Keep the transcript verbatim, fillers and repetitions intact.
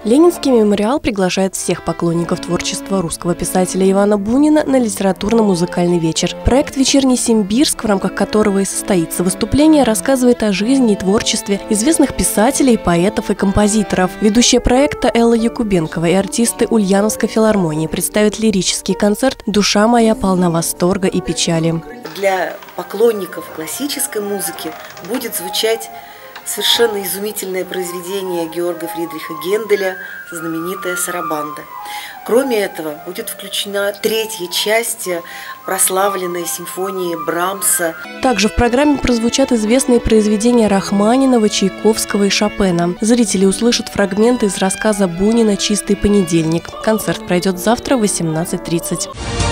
Ленинский мемориал приглашает всех поклонников творчества русского писателя Ивана Бунина на литературно-музыкальный вечер. Проект «Вечерний Симбирск», в рамках которого и состоится выступление, рассказывает о жизни и творчестве известных писателей, поэтов и композиторов. Ведущая проекта Элла Якубенкова и артисты Ульяновской филармонии представят лирический концерт «Душа моя полна восторга и печали». Для поклонников классической музыки будет звучать совершенно изумительное произведение Георга Фридриха Генделя, знаменитая «Сарабанда». Кроме этого, будет включена третья часть прославленной симфонии Брамса. Также в программе прозвучат известные произведения Рахманинова, Чайковского и Шопена. Зрители услышат фрагменты из рассказа Бунина «Чистый понедельник». Концерт пройдет завтра в восемнадцать тридцать.